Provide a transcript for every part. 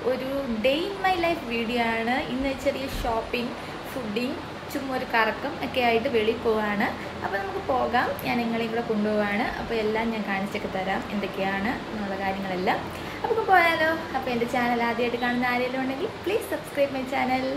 ഒരു day in my life video ആണ്. ഇന്ന് ചെറിയ ഷോപ്പിംഗ്, ഫുഡിങ്, ചുമ്മാ ഒരു കറക്കം ഒക്കെ ആയിട്ട് വെളിയിൽ പോവാണ്. അപ്പോൾ നമുക്ക് പോകാം. ഞാൻ നിങ്ങളെയും കൂടെ കൊണ്ടുപോവാണ്. അപ്പോൾ എല്ലാം ഞാൻ കാണിച്ചൊക്കെ തരാം എന്തൊക്കെയാണ് എന്നുള്ള കാര്യങ്ങളെല്ലാം. അപ്പോൾ പോയാലോ. അപ്പോൾ എൻ്റെ ചാനൽ ആദ്യമായിട്ട് കാണുന്ന ആരെങ്കിലും ഉണ്ടെങ്കിൽ പ്ലീസ് സബ്സ്ക്രൈബ് മൈ ചാനൽ.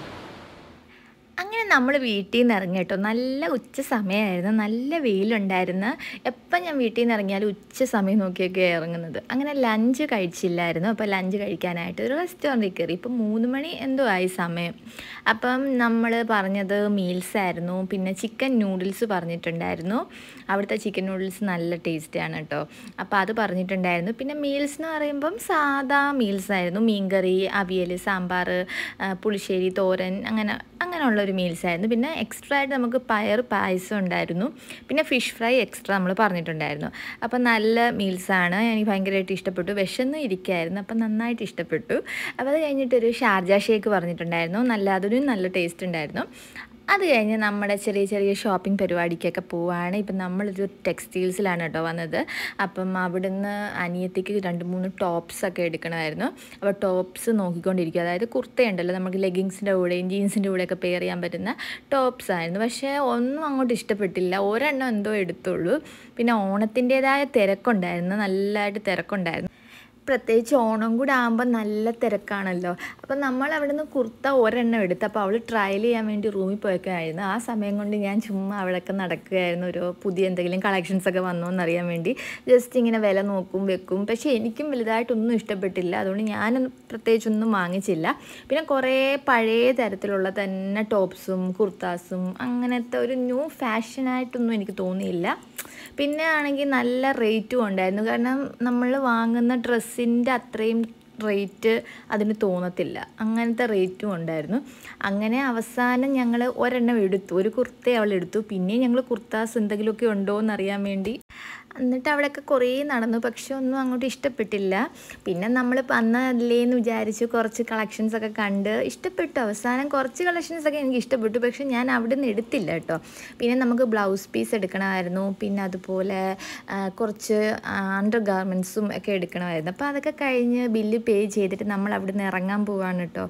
അങ്ങനെ നമ്മൾ വീട്ടിൽ നിന്ന് ഇറങ്ങി കേട്ടോ. നല്ല ഉച്ച സമയമായിരുന്നു, നല്ല വെയിലുണ്ടായിരുന്നു. എപ്പം ഞാൻ വീട്ടിൽ നിന്ന് ഇറങ്ങിയാലും ഉച്ച സമയം നോക്കിയൊക്കെ ഇറങ്ങുന്നത്. അങ്ങനെ ലഞ്ച് കഴിച്ചില്ലായിരുന്നു. അപ്പോൾ ലഞ്ച് കഴിക്കാനായിട്ട് ഒരു റെസ്റ്റോറൻറ്റിൽ കയറി. ഇപ്പം 3 മണി എന്തോ ആയി സമയം. അപ്പം നമ്മൾ പറഞ്ഞത് മീൽസായിരുന്നു. പിന്നെ ചിക്കൻ നൂഡിൽസ് പറഞ്ഞിട്ടുണ്ടായിരുന്നു. അവിടുത്തെ ചിക്കൻ നൂഡിൽസ് നല്ല ടേസ്റ്റിയാണ് കേട്ടോ. അപ്പോൾ അത് പറഞ്ഞിട്ടുണ്ടായിരുന്നു. പിന്നെ മീൽസ് എന്ന് പറയുമ്പം സാധാ മീൽസായിരുന്നു. മീൻകറി, അവിയൽ, സാമ്പാർ, പുളിശ്ശേരി, തോരൻ, അങ്ങനെയുള്ളൊരു മീൽസായിരുന്നു. പിന്നെ എക്സ്ട്രാ ആയിട്ട് നമുക്ക് പയർ പായസം ഉണ്ടായിരുന്നു. പിന്നെ ഫിഷ് ഫ്രൈ എക്സ്ട്രാ നമ്മൾ പറഞ്ഞിട്ടുണ്ടായിരുന്നു. അപ്പം നല്ല മീൽസാണ്. എനിക്ക് ഭയങ്കരമായിട്ട് ഇഷ്ടപ്പെട്ടു. വിശന്ന് ഇരിക്കുകയായിരുന്നു, അപ്പം നന്നായിട്ട് ഇഷ്ടപ്പെട്ടു. അപ്പോൾ അത് കഴിഞ്ഞിട്ടൊരു ഷാർജ ഷേക്ക് പറഞ്ഞിട്ടുണ്ടായിരുന്നു. അതിനും നല്ല ടേസ്റ്റ് ഉണ്ടായിരുന്നു. അത് കഴിഞ്ഞ് നമ്മുടെ ചെറിയ ചെറിയ ഷോപ്പിംഗ് പരിപാടിക്കൊക്കെ പോവുകയാണ്. ഇപ്പം നമ്മളൊരു ടെക്സ്റ്റൈൽസിലാണ് കേട്ടോ വന്നത്. അപ്പം അവിടുന്ന് അനിയത്തിക്ക് 2-3 ടോപ്സൊക്കെ എടുക്കണമായിരുന്നു. അപ്പോൾ ടോപ്സ് നോക്കിക്കൊണ്ടിരിക്കുക. അതായത് കുർത്തയുണ്ടല്ലോ, നമുക്ക് ലെഗിങ്സിൻ്റെ കൂടെയും ജീൻസിൻ്റെ കൂടെയൊക്കെ പെയർ ചെയ്യാൻ പറ്റുന്ന ടോപ്സ് ആയിരുന്നു. പക്ഷേ ഒന്നും അങ്ങോട്ട് ഇഷ്ടപ്പെട്ടില്ല. ഒരെണ്ണം എന്തോ എടുത്തുള്ളൂ. പിന്നെ ഓണത്തിൻ്റേതായ തിരക്കുണ്ടായിരുന്നു, നല്ലതായിട്ട് തിരക്കുണ്ടായിരുന്നു. പ്രത്യേകിച്ച് ഓണം കൂടെ ആകുമ്പോൾ നല്ല തിരക്കാണല്ലോ. അപ്പം നമ്മൾ അവിടെ നിന്ന് കുർത്ത ഒരെണ്ണം എടുത്ത്. അപ്പോൾ അവൾ ട്രയൽ ചെയ്യാൻ വേണ്ടി റൂമിൽ പോയൊക്കെയായിരുന്നു. ആ സമയം കൊണ്ട് ഞാൻ ചുമ്മാ അവിടെയൊക്കെ നടക്കുകയായിരുന്നു. ഒരു പുതിയ എന്തെങ്കിലും കളക്ഷൻസൊക്കെ വന്നോ എന്നറിയാൻ വേണ്ടി ജസ്റ്റ് ഇങ്ങനെ വില നോക്കും വെക്കും. പക്ഷേ എനിക്കും വലുതായിട്ടൊന്നും ഇഷ്ടപ്പെട്ടില്ല. അതുകൊണ്ട് ഞാൻ പ്രത്യേകിച്ചൊന്നും വാങ്ങിച്ചില്ല. പിന്നെ കുറേ പഴയ തരത്തിലുള്ള തന്നെ ടോപ്സും കുർത്താസും അങ്ങനത്തെ ഒരു ന്യൂ ഫാഷനായിട്ടൊന്നും എനിക്ക് തോന്നിയില്ല. പിന്നെ ആണെങ്കിൽ നല്ല റേറ്റും ഉണ്ടായിരുന്നു. കാരണം നമ്മൾ വാങ്ങുന്ന ഡ്രസ്സിൻ്റെ അത്രയും റേറ്റ് അതിന് തോന്നത്തില്ല. അങ്ങനത്തെ റേറ്റും ഉണ്ടായിരുന്നു. അങ്ങനെ അവസാനം ഞങ്ങൾ ഒരെണ്ണം എടുത്തു. ഒരു കുർത്ത അവൾ എടുത്തു. പിന്നെ ഞങ്ങൾ കുർത്താസ് എന്തെങ്കിലുമൊക്കെ ഉണ്ടോ എന്നറിയാൻ വേണ്ടി എന്നിട്ട് അവിടെയൊക്കെ കുറേ നടന്നു. പക്ഷെ ഒന്നും അങ്ങോട്ട് ഇഷ്ടപ്പെട്ടില്ല. പിന്നെ നമ്മൾ അന്നല്ലേന്ന് വിചാരിച്ച് കുറച്ച് കളക്ഷൻസൊക്കെ കണ്ട് ഇഷ്ടപ്പെട്ടു. അവസാനം കുറച്ച് കളക്ഷൻസൊക്കെ എനിക്ക് ഇഷ്ടപ്പെട്ടു. പക്ഷെ ഞാൻ അവിടെ നിന്ന് എടുത്തില്ല കേട്ടോ. പിന്നെ നമുക്ക് ബ്ലൗസ് പീസ് എടുക്കണമായിരുന്നു. പിന്നെ അതുപോലെ കുറച്ച് അണ്ടർ ഗാർമെൻറ്റ്സും ഒക്കെ എടുക്കണമായിരുന്നു. അപ്പോൾ അതൊക്കെ കഴിഞ്ഞ് ബില്ല് പേ ചെയ്തിട്ട് നമ്മൾ അവിടെ നിന്ന് ഇറങ്ങാൻ പോവാണ് കേട്ടോ.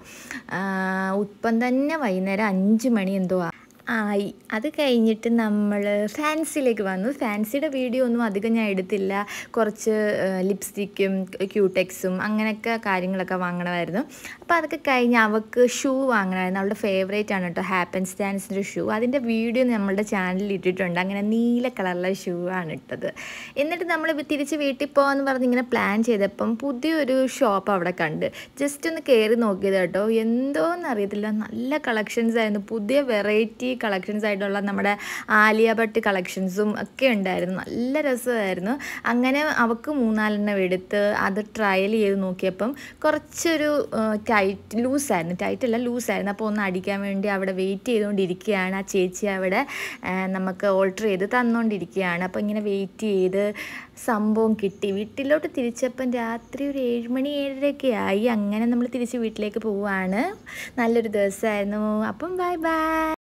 ഇപ്പം തന്നെ വൈകുന്നേരം 5 മണി എന്തോ ആയി. അത് കഴിഞ്ഞിട്ട് നമ്മൾ ഫാൻസിയിലേക്ക് വന്നു. ഫാൻസിയുടെ വീഡിയോ ഒന്നും അധികം ഞാൻ എടുത്തില്ല. കുറച്ച് ലിപ്സ്റ്റിക്കും ക്യൂടെക്സും അങ്ങനെയൊക്കെ കാര്യങ്ങളൊക്കെ വാങ്ങണമായിരുന്നു. അപ്പോൾ അതൊക്കെ കഴിഞ്ഞ് അവൾക്ക് ഷൂ വാങ്ങണമായിരുന്നു. അവളുടെ ഫേവറേറ്റ് ആണ് കേട്ടോ ഹാപ്പൻസ്റ്റാൻസിൻ്റെ ഷൂ. അതിൻ്റെ വീഡിയോ നമ്മളുടെ ചാനലിൽ ഇട്ടിട്ടുണ്ട്. അങ്ങനെ നീല കളറിലെ ഷൂ ആണ് ഇട്ടത്. എന്നിട്ട് നമ്മൾ തിരിച്ച് വീട്ടിൽ പോകാമെന്ന് പറഞ്ഞ് ഇങ്ങനെ പ്ലാൻ ചെയ്തപ്പം പുതിയൊരു ഷോപ്പ് അവിടെ കണ്ട് ജസ്റ്റ് ഒന്ന് കയറി നോക്കിയത് കേട്ടോ. എന്തോന്നറിയത്തില്ല, നല്ല കളക്ഷൻസ് ആയിരുന്നു. പുതിയ വെറൈറ്റി കളക്ഷൻസ് ആയിട്ടുള്ള നമ്മുടെ ആലിയ ഭട്ട് കളക്ഷൻസും ഒക്കെ ഉണ്ടായിരുന്നു. നല്ല രസമായിരുന്നു. അങ്ങനെ അവൾക്ക് 3-4 എടുത്ത് അത് ട്രയൽ ചെയ്ത് നോക്കിയപ്പം കുറച്ചൊരു ടൈറ്റല്ല ലൂസായിരുന്നു. അപ്പോൾ ഒന്ന് അടിക്കാൻ വേണ്ടി അവിടെ വെയിറ്റ് ചെയ്തുകൊണ്ടിരിക്കുകയാണ്. ആ ചേച്ചി അവിടെ നമുക്ക് ഓൾട്ടർ ചെയ്ത് തന്നുകൊണ്ടിരിക്കുകയാണ്. അപ്പോൾ ഇങ്ങനെ വെയിറ്റ് ചെയ്ത് സംഭവം കിട്ടി. വീട്ടിലോട്ട് തിരിച്ചപ്പം രാത്രി ഒരു 7 മണി 7:30 ആയി. അങ്ങനെ നമ്മൾ തിരിച്ച് വീട്ടിലേക്ക് പോവുകയാണ്. നല്ലൊരു ദിവസമായിരുന്നു. അപ്പം ബൈ ബൈ.